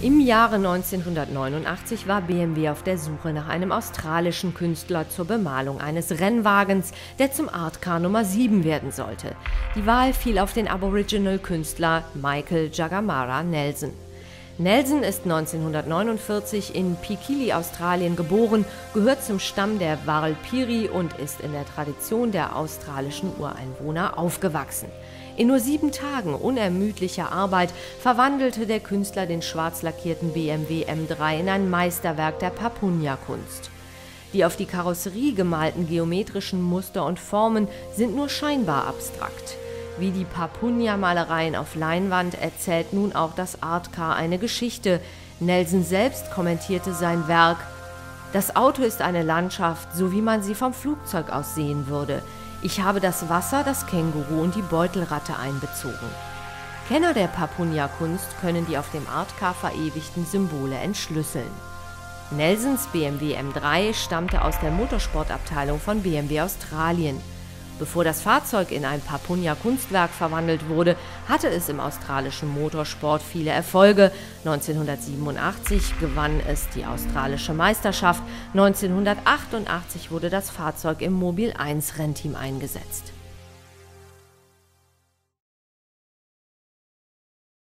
Im Jahre 1989 war BMW auf der Suche nach einem australischen Künstler zur Bemalung eines Rennwagens, der zum Art-Car Nummer 7 werden sollte. Die Wahl fiel auf den Aboriginal-Künstler Michael Jagamara Nelson. Nelson ist 1949 in Pikili, Australien geboren, gehört zum Stamm der Warlpiri und ist in der Tradition der australischen Ureinwohner aufgewachsen. In nur 7 Tagen unermüdlicher Arbeit verwandelte der Künstler den schwarz lackierten BMW M3 in ein Meisterwerk der Papunya-Kunst. Die auf die Karosserie gemalten geometrischen Muster und Formen sind nur scheinbar abstrakt. Wie die Papunya-Malereien auf Leinwand erzählt nun auch das Art-Car eine Geschichte. Nelson selbst kommentierte sein Werk: „Das Auto ist eine Landschaft, so wie man sie vom Flugzeug aus sehen würde. Ich habe das Wasser, das Känguru und die Beutelratte einbezogen." Kenner der Papunya-Kunst können die auf dem Art-Car verewigten Symbole entschlüsseln. Nelsons BMW M3 stammte aus der Motorsportabteilung von BMW Australien. Bevor das Fahrzeug in ein Papunya-Kunstwerk verwandelt wurde, hatte es im australischen Motorsport viele Erfolge. 1987 gewann es die australische Meisterschaft, 1988 wurde das Fahrzeug im Mobil-1-Rennteam eingesetzt.